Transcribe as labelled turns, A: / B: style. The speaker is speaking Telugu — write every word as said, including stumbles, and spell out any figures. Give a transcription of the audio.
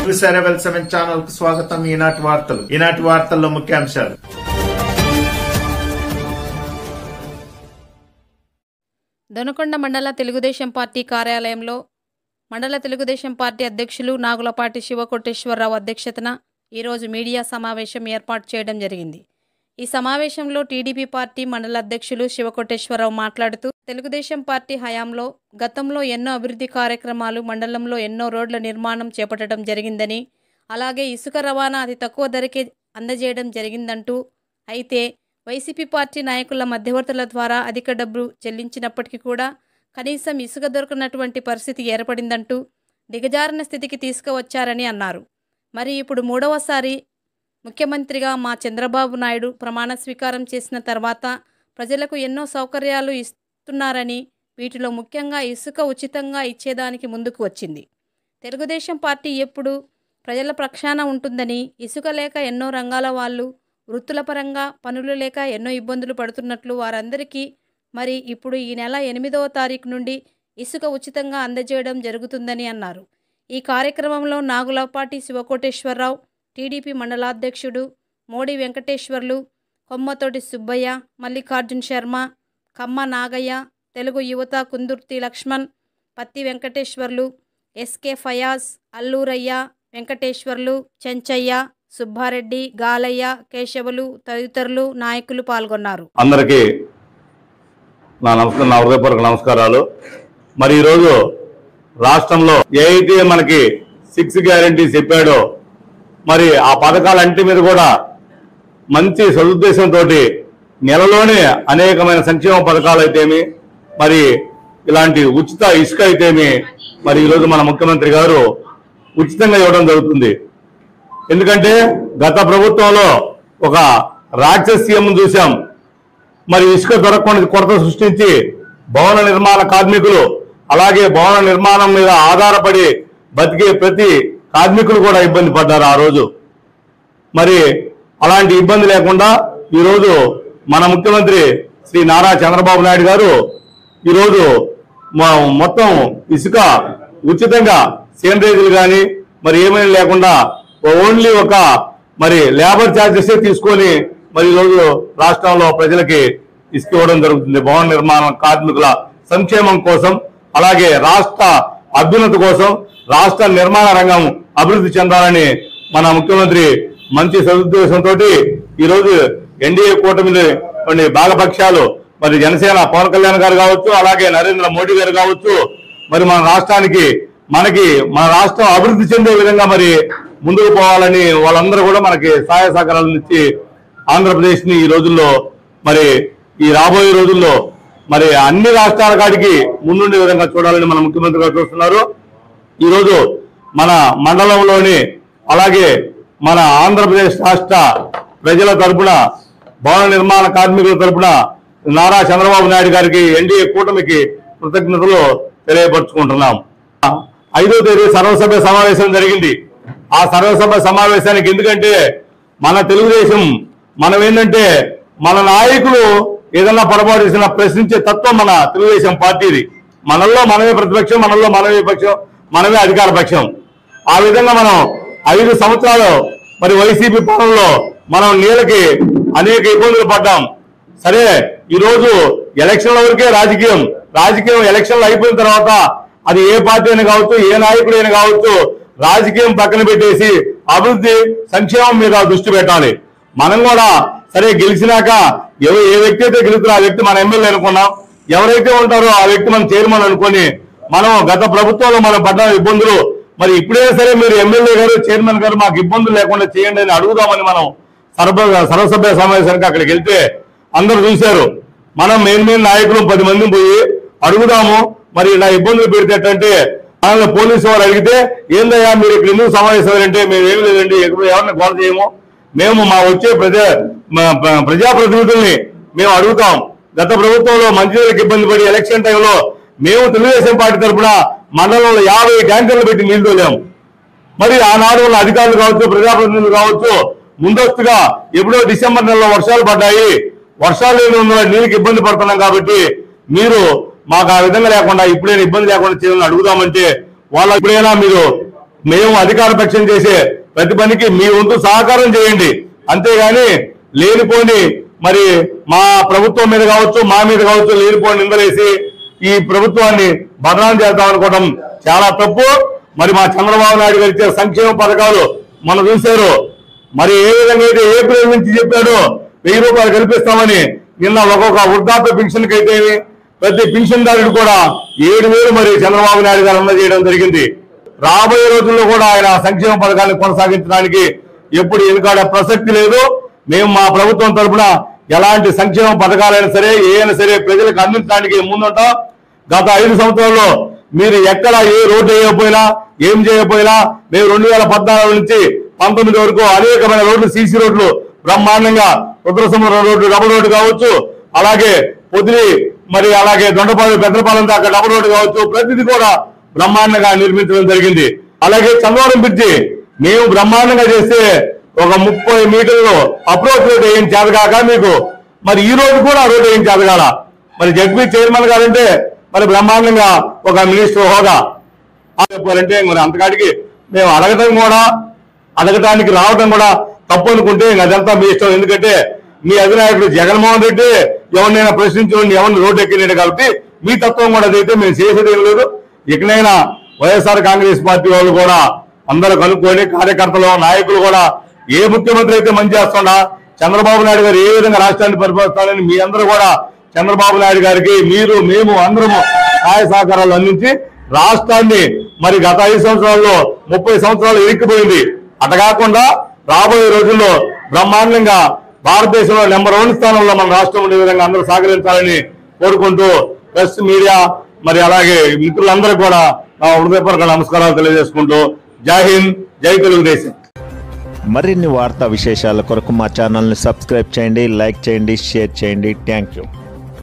A: న్యూస్ అరైవల్ సెవెన్ ఛానల్ కు స్వాగతం. ఈనాటి వార్తలు ఈనాటి వార్తల్లో ముఖ్యాంశాలు.
B: దొనకొండ మండల తెలుగుదేశం పార్టీ కార్యాలయంలో మండల తెలుగుదేశం పార్టీ అధ్యక్షులు నాగులపాటి శివకోటేశ్వరరావు అధ్యక్షతన ఈరోజు మీడియా సమావేశం ఏర్పాటు చేయడం జరిగింది. ఈ సమావేశంలో టీడీపీ పార్టీ మండల అధ్యక్షులు శివకోటేశ్వరరావు మాట్లాడుతూ తెలుగుదేశం పార్టీ హయాంలో గతంలో ఎన్నో అభివృద్ధి కార్యక్రమాలు, మండలంలో ఎన్నో రోడ్ల నిర్మాణం చేపట్టడం జరిగిందని, అలాగే ఇసుక రవాణా అతి తక్కువ ధరకే అందజేయడం జరిగిందంటూ, అయితే వైసీపీ పార్టీ నాయకుల మధ్యవర్తుల ద్వారా అధిక డబ్బు చెల్లించినప్పటికీ కూడా కనీసం ఇసుక దొరకనటువంటి పరిస్థితి ఏర్పడిందంటూ దిగజారిన స్థితికి తీసుకువచ్చారని అన్నారు. మరి ఇప్పుడు మూడవసారి ముఖ్యమంత్రిగా మా చంద్రబాబు నాయుడు ప్రమాణ స్వీకారం చేసిన తర్వాత ప్రజలకు ఎన్నో సౌకర్యాలు ఇస్తున్నారని, వీటిలో ముఖ్యంగా ఇసుక ఉచితంగా ఇచ్చేదానికి ముందుకు వచ్చింది. తెలుగుదేశం పార్టీ ఎప్పుడు ప్రజల పక్షాన ఉంటుందని, ఇసుక లేక ఎన్నో రంగాల వాళ్ళు వృత్తుల పరంగా పనులు లేక ఎన్నో ఇబ్బందులు పడుతున్నట్లు వారందరికీ మరి ఇప్పుడు ఈ నెల ఎనిమిదవ తారీఖు నుండి ఇసుక ఉచితంగా అందజేయడం జరుగుతుందని అన్నారు. ఈ కార్యక్రమంలో నాగులపాటి శివకోటేశ్వరరావు, టీడీపీ మండలాధ్యక్షుడు మోడి వెంకటేశ్వర్లు, కొమ్మతోటి సుబ్బయ్య, మల్లికార్జున్ శర్మ, కమ్మ నాగయ్య, తెలుగు యువత కుందుర్తి లక్ష్మణ్, పత్తి వెంకటేశ్వర్లు, ఎస్కే ఫయాజ్, అల్లూరయ్య, వెంకటేశ్వర్లు, చెంచయ్య, సుబ్బారెడ్డి, గాలయ్య, కేశవులు తదితరులు నాయకులు పాల్గొన్నారు.
C: అందరికీ నా నమస్కారం, నా హృదయపూర్వక నమస్కారాలు. మరి ఈరోజు రాష్ట్రంలో ఏ అయితే మనకి సిక్స్ గ్యారెంటీస్ చెప్పాడో మరి ఆ పథకాలంటి మీద కూడా మంచి సదుద్దేశంతో నెలలోనే అనేకమైన సంక్షేమ పథకాలు అయితేమి, మరి ఇలాంటి ఉచిత ఇసుక అయితేమి మరి ఈరోజు మన ముఖ్యమంత్రి గారు ఉచితంగా ఇవ్వడం జరుగుతుంది. ఎందుకంటే గత ప్రభుత్వంలో ఒక రాక్షసీయం చూసాం. మరి ఇసుక దొరకకుండా కొరత సృష్టించి భవన నిర్మాణ కార్మికులు, అలాగే భవన నిర్మాణం మీద ఆధారపడి బతికే ప్రతి కార్మికులు కూడా ఇబ్బంది పడ్డారు ఆ రోజు. మరి అలాంటి ఇబ్బంది లేకుండా ఈరోజు మన ముఖ్యమంత్రి శ్రీ నారా చంద్రబాబు నాయుడు గారు ఈరోజు మొత్తం ఇసుక ఉచితంగా సేంద్రేజీలు కానీ మరి ఏమైనా లేకుండా ఓన్లీ ఒక మరి లేబర్ ఛార్జెస్ తీసుకొని మరి ఈరోజు రాష్ట్రంలో ప్రజలకి ఇసుక ఇవ్వడం జరుగుతుంది. భవన నిర్మాణ కార్మికుల సంక్షేమం కోసం, అలాగే రాష్ట్ర అభ్యున్నతి కోసం, రాష్ట్ర నిర్మాణ రంగం అభివృద్ధి చెందాలని మన ముఖ్యమంత్రి మంచి సదుద్దేశంతో ఈరోజు ఎన్డీఏ కూటమిలోని భాగపక్షాలు మరి జనసేన పవన్ కళ్యాణ్ గారు కావచ్చు, అలాగే నరేంద్ర మోడీ గారు కావచ్చు, మరి మన రాష్ట్రానికి మనకి మన రాష్ట్రం అభివృద్ధి చెందే విధంగా మరి ముందుకు పోవాలని వాళ్ళందరూ కూడా మనకి సహాయ సహకారాలను ఇచ్చి ఆంధ్రప్రదేశ్ ని ఈ రోజుల్లో మరి ఈ రాబోయే రోజుల్లో మరి అన్ని రాష్ట్రాల కాడికి ముందుండే విధంగా చూడాలని మన ముఖ్యమంత్రి గారు చూస్తున్నారు. ఈరోజు మన మండలంలోని అలాగే మన ఆంధ్రప్రదేశ్ రాష్ట్ర ప్రజల తరపున, భవన నిర్మాణ కార్మికుల తరపున నారా చంద్రబాబు నాయుడు గారికి, ఎన్డీఏ కూటమికి కృతజ్ఞతలు తెలియపరుచుకుంటున్నాం. ఐదో తేదీ సర్వసభ్య సమావేశం జరిగింది. ఆ సర్వసభ సమావేశానికి ఎందుకంటే మన తెలుగుదేశం మనం ఏంటంటే మన నాయకులు ఏదన్నా పొరపాటు చేసిన ప్రశ్నించే తత్వం మన తెలుగుదేశం పార్టీది. మనల్లో మనమే ప్రతిపక్షం, మనల్లో మనమే పక్షం, మనమే అధికార పక్షం. ఆ విధంగా మనం ఐదు సంవత్సరాలు మరి వైసీపీ పాలనలో మనం నీళ్ళకి అనేక ఇబ్బందులు పడ్డాం. సరే, ఈరోజు ఎలక్షన్ల వరకే రాజకీయం. రాజకీయం ఎలక్షన్లు అయిపోయిన తర్వాత అది ఏ పార్టీ అయినా కావచ్చు, ఏ నాయకుడు అయినా కావచ్చు, రాజకీయం పక్కన పెట్టేసి అభివృద్ధి సంక్షేమం మీద దృష్టి పెట్టాలి. మనం కూడా సరే గెలిచినాక ఎవరు ఏ వ్యక్తి అయితే గెలుస్తారో ఆ వ్యక్తి మన ఎమ్మెల్యే అనుకున్నాం, ఎవరైతే ఉంటారో ఆ వ్యక్తి మన చైర్మన్ అనుకొని మనం గత ప్రభుత్వంలో మనం పడ్డ ఇబ్బందులు మరి ఇప్పుడైనా సరే మీరు ఎమ్మెల్యే గారు, చైర్మన్ గారు మాకు ఇబ్బందులు లేకుండా చేయండి అని అడుగుదామని మనం సర్వ సర్వసభ్య సమావేశానికి అక్కడికి వెళ్తే అందరూ చూశారు. మనం మెయిన్ మెయిన్ నాయకులు పది మంది పోయి అడుగుదాము, మరి ఇలా ఇబ్బందులు పెడితేటంటే మనల్ని పోలీసు వారు అడిగితే ఏందయ్యా మీరు ఇక్కడ ఎందుకు సమావేశం అంటే మేము ఏమి లేదండి, ఎవరిని గోడ చేయము, మేము మా వచ్చే ప్రజా ప్రజాప్రతినిధుల్ని మేము అడుగుతాం. గత ప్రభుత్వంలో మంచినీళ్ళకి ఇబ్బంది పడి ఎలక్షన్ టైంలో మేము తెలుగుదేశం పార్టీ తరఫున మండలంలో యాభై ట్యాంకర్లు పెట్టి నీళ్లు తోలాము. మరి ఆనాడు ఉన్న అధికారులు కావచ్చు, ప్రజాప్రతినిధులు కావచ్చు, ముందస్తుగా ఎప్పుడో డిసెంబర్ నెలలో వర్షాలు పడ్డాయి, వర్షాలు లేని నీళ్ళకి ఇబ్బంది పడుతున్నాం కాబట్టి మీరు మాకు ఆ విధంగా లేకుండా ఇప్పుడైనా ఇబ్బంది లేకుండా చేయాలని అడుగుదామంటే వాళ్ళ ఇప్పుడైనా మీరు మేము అధికార పక్షం చేసే ప్రతి పనికి మీ వంతు సహకారం చేయండి. అంతేగాని లేనిపోని మరి మా ప్రభుత్వం మీద కావచ్చు, మా మీద కావచ్చు లేనిపోని నిందలేసి ఈ ప్రభుత్వాన్ని బదనాం చేద్దాం అనుకోవడం చాలా తప్పు. మరి మా చంద్రబాబు నాయుడు గారు ఇచ్చే సంక్షేమ పథకాలు మనం చూశారు. మరి ఏ విధంగా అయితే ఏప్రిల్ నుంచి చెప్పాడో వెయ్యి రూపాయలు కల్పిస్తామని, నిన్న ఒక్కొక్క వృద్ధాప్య పెన్షన్ కి అయితే ప్రతి పెన్షన్దారుడు కూడా ఏడు వేలు మరి చంద్రబాబు నాయుడు గారు అందజేయడం జరిగింది. రాబోయే రోజుల్లో కూడా ఆయన సంక్షేమ పథకాన్ని కొనసాగించడానికి ఎప్పుడు వెనుకాడే ప్రసక్తి లేదు. మేము మా ప్రభుత్వం తరఫున ఎలాంటి సంక్షేమ పథకాలైనా సరే ఏమైనా సరే ప్రజలకు అందించడానికి ముందుంటాం. గత ఐదు సంవత్సరాల్లో మీరు ఎక్కడ ఏ రోడ్డు వేయకపోయినా ఏం చేయకపోయినా మేము రెండు వేల పద్నాలుగు నుంచి పంతొమ్మిది వరకు అనేకమైన రోడ్లు, సీసీ రోడ్లు బ్రహ్మాండంగా రుద్రసముద్రం రోడ్డు డబుల్ రోడ్డు కావచ్చు, అలాగే పొదిలి మరి అలాగే దొండపాడు పెద్దపాలెం దాకా డబుల్ రోడ్డు కావచ్చు, ప్రతిదీ కూడా బ్రహ్మాండంగా నిర్మించడం జరిగింది. అలాగే చంద్రవరం బ్రిడ్జి మేము బ్రహ్మాండంగా చేస్తే ఒక ముప్పై మీటర్లు అప్రోచ్ రోడ్ ఏం చేతగాక మీకు మరి ఈ రోజు కూడా రోడ్డు ఏం చేతగాల. మరి జడ్పీ చైర్మన్ గారంటే మరి బ్రహ్మాండంగా ఒక మినిస్టర్ హోదా చెప్పారంటే మరి అంతకాడికి మేము అడగటం కూడా అడగటానికి రావడం కూడా తప్పు అనుకుంటే అదంతా మీ ఇష్టం. ఎందుకంటే మీ అధినాయకుడు జగన్మోహన్ రెడ్డి ఎవరినైనా ప్రశ్నించండి, ఎవరిని రోడ్డు ఎక్కినాడు కాబట్టి మీ తత్వం కూడా అదైతే మేము చేసేది ఏం లేదు. ఇకనైనా వైఎస్ఆర్ కాంగ్రెస్ పార్టీ వాళ్ళు కూడా అందరూ కనుక్కొని కార్యకర్తలు నాయకులు కూడా ఏ ముఖ్యమంత్రి అయితే మంచి చేస్తున్నా చంద్రబాబు నాయుడు గారు ఏ విధంగా రాష్ట్రాన్ని పరిపాలిస్తారని మీ అందరూ కూడా చంద్రబాబు నాయుడు గారికి మీరు మేము అందరము సహాయ సహకారాలు అందించి రాష్ట్రాన్ని మరి గత ఐదు సంవత్సరాల్లో ముప్పై సంవత్సరాలు ఇరుక్కుపోయింది. అట కాకుండా రాబోయే రోజుల్లో బ్రహ్మాండంగా భారతదేశంలో నెంబర్ వన్ స్థానంలో మన రాష్ట్రం ఉండే విధంగా అందరూ సహకరించాలని కోరుకుంటూ ప్రెస్ మీడియా మరి అలాగే మిత్రులందరూ కూడా నా హృదయపూర్వక నమస్కారాలు తెలియజేసుకుంటూ జై హింద్, జై తెలుగుదేశం.
D: మరిన్ని వార్తా విశేషాల కొరకు మా ఛానల్ని సబ్స్క్రైబ్ చేయండి, లైక్ చేయండి, షేర్ చేయండి. Thank you.